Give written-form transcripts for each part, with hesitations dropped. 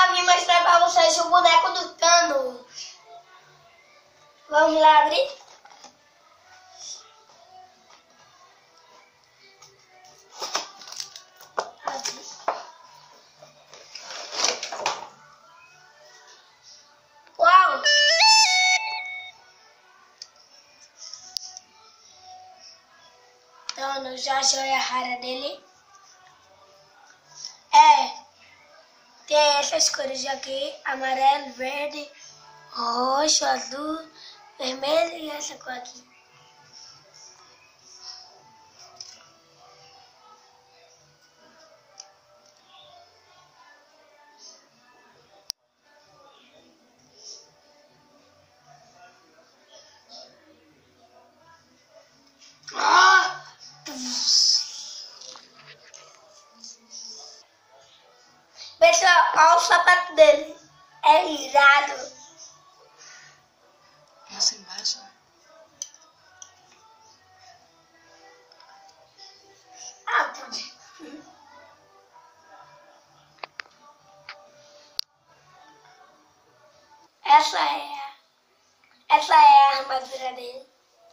eu vim mostrar pra vocês o boneco do Thanos. Vamos lá abrir? Uau! Thanos, a joia rara dele. Tem essas cores aqui, amarelo, verde, roxo, azul, vermelho e essa cor aqui. Pessoal, olha o sapato dele. É irado. Essa embaixo. Pode. Essa é a armadura dele.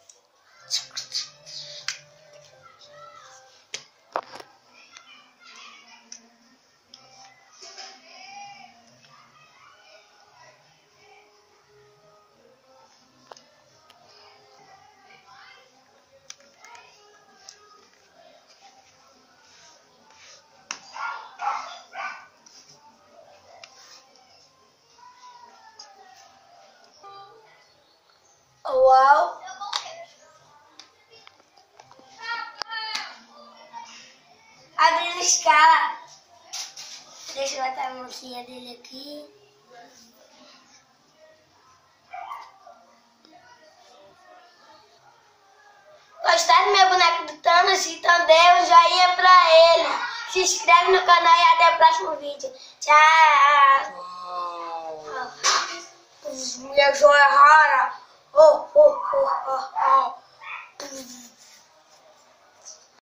Uau! Abrindo escala. Deixa eu botar a mãozinha dele aqui. Gostaram do meu boneco do Thanos? Então dê um joinha pra ele. Se inscreve no canal e até o próximo vídeo. Tchau! Minha joia rara! Oh, oh, oh, oh, oh.